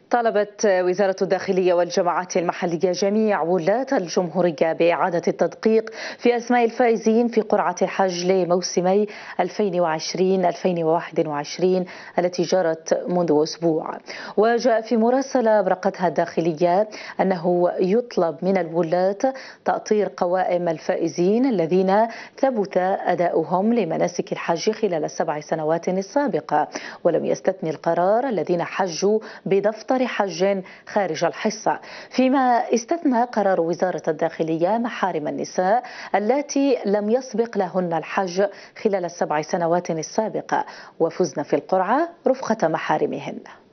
طالبت وزارة الداخلية والجماعات المحلية جميع ولاة الجمهورية بإعادة التدقيق في أسماء الفائزين في قرعة الحج لموسمي 2020-2021 التي جرت منذ أسبوع. وجاء في مراسلة أبرقتها الداخلية أنه يطلب من الولاة تأطير قوائم الفائزين الذين ثبت أداؤهم لمناسك الحج خلال ال7 سنوات السابقة، ولم يستثني القرار الذين حجوا بدفتر حج خارج الحصة، فيما استثنى قرار وزارة الداخلية محارم النساء اللاتي لم يسبق لهن الحج خلال ال7 سنوات السابقة وفزن في القرعة رفقة محارمهن.